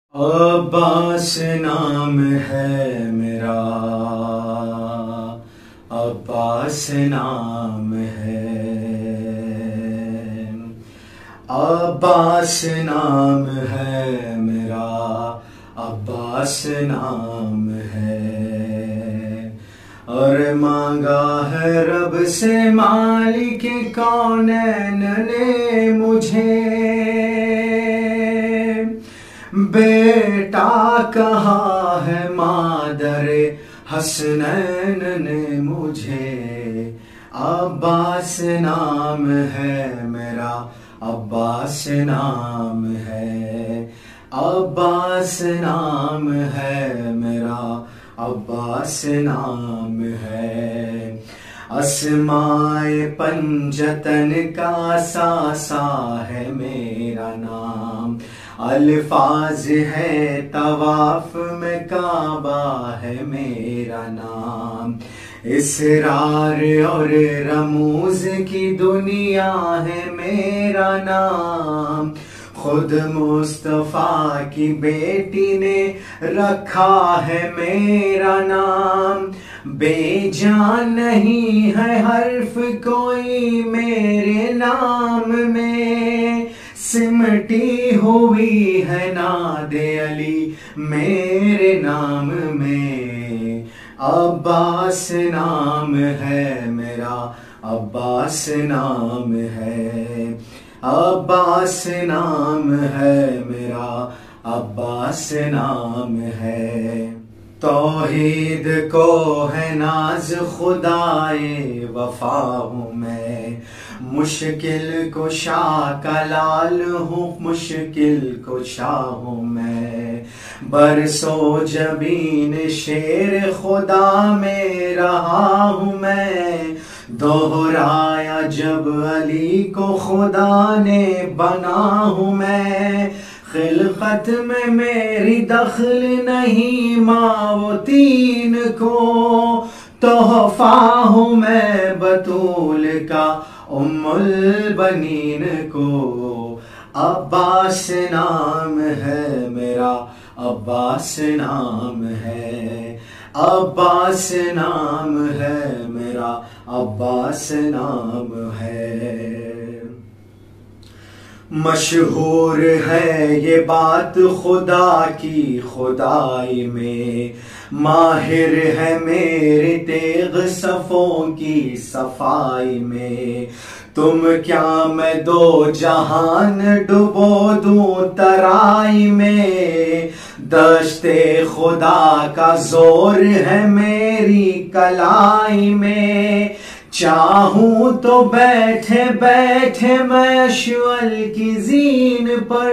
अब्बास नाम है मेरा, अब्बास नाम है, अब्बास नाम है मेरा, अब्बास नाम है। और मांगा है रब से मालिक कौनैन ने मुझे, बेटा कहा है मादरे हसनैन ने मुझे। अब्बास नाम है मेरा, अब्बास नाम है, अब्बास नाम है मेरा, अब्बास नाम है। अस्माए पंजतन का सासा है मेरा नाम, अल्फाज है तवाफ में काबा है मेरा नाम। इसरार और रमूज की दुनिया है मेरा नाम, खुद मुस्तफा की बेटी ने रखा है मेरा नाम। बेजान नहीं है हर्फ कोई मेरे नाम में, सिमटी हुई है नादे अली मेरे नाम में। अब्बास नाम है मेरा, अब्बास नाम है, अब्बास नाम है मेरा, अब्बास नाम है। तौहीद को है नाज खुदाए वफा हूँ मैं, मुश्किल कुशा का लाल हूँ, मुश्किल कुशा हूँ मैं। बरसों जबीन शेर खुदा में रहा हूँ मैं, दोहराया जब अली को खुदा ने बना हूँ मैं। खिलकत में मेरी दखल नहीं मावतीन को, तोहफा हूँ मैं बतूल का उम्मुल बनीन को। अब्बास नाम है मेरा, अब्बास नाम है, अब्बास नाम है मेरा, अब्बास नाम है। मशहूर है ये बात खुदा की खुदाई में, माहिर है मेरे तेग सफ़ों की सफाई में। तुम क्या मैं दो जहान डुबो दूं तराई में, दश्ते खुदा का जोर है मेरी कलाई में। चाहूं तो बैठे बैठे मैं अश्वल की जीन पर,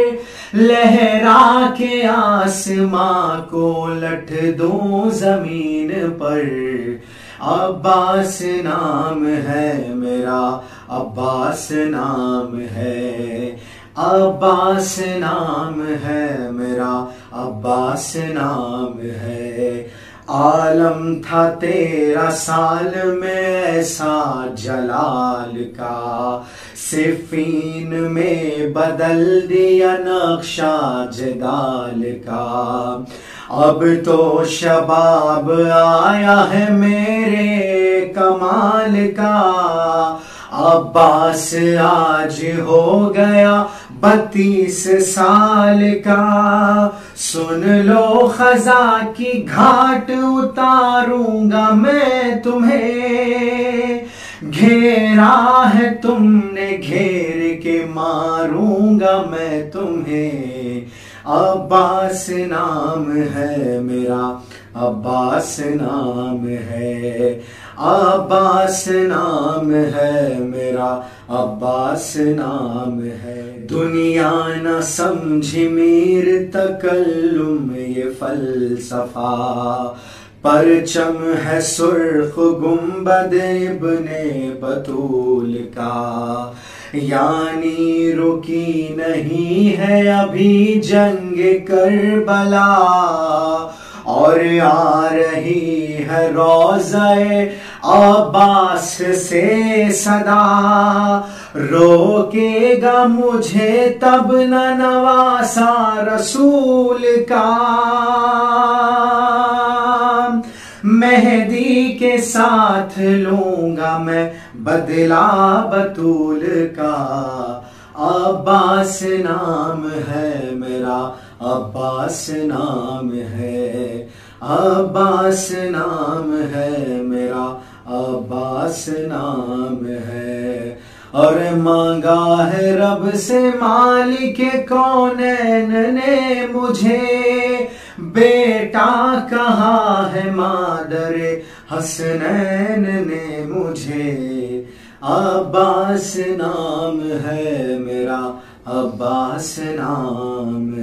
लहरा के आसमां को लट दूं जमीन पर। अब्बास नाम है मेरा, अब्बास नाम है, अब्बास नाम है मेरा, अब्बास नाम है। आलम था तेरा साल में ऐसा जलाल का, सिफीन में बदल दिया नक्शा जदाल का। अब तो शबाब आया है मेरे कमाल का, अब्बास आज हो गया 32 साल का। सुन लो खजा की घाट उतारूंगा मैं तुम्हें, घेरा है तुमने घेर के मारूंगा मैं तुम्हें। अब्बास नाम है मेरा, अब्बास नाम है, अब्बास नाम है मेरा, अब्बास नाम है। दुनिया न समझी मीर तकल्लुम ये फलसफा, परचम है सुर्ख गुंबद इब्ने बतूल का। यानी रुकी नहीं है अभी जंग करबला, और आ रही है रोज़े अब्बास से सदा, रोकेगा मुझे तब न नवासा रसूल का। मेहदी के साथ लूंगा मैं बदला बतूल का, अब्बास नाम है मेरा, अब्बास नाम है, अब्बास नाम है मेरा, अब्बास नाम है। और मांगा है रब से मालिक कौनैन ने मुझे, बेटा कहा है मादरे हसनैन ने मुझे, अब्बास नाम है मेरा, अब्बास नाम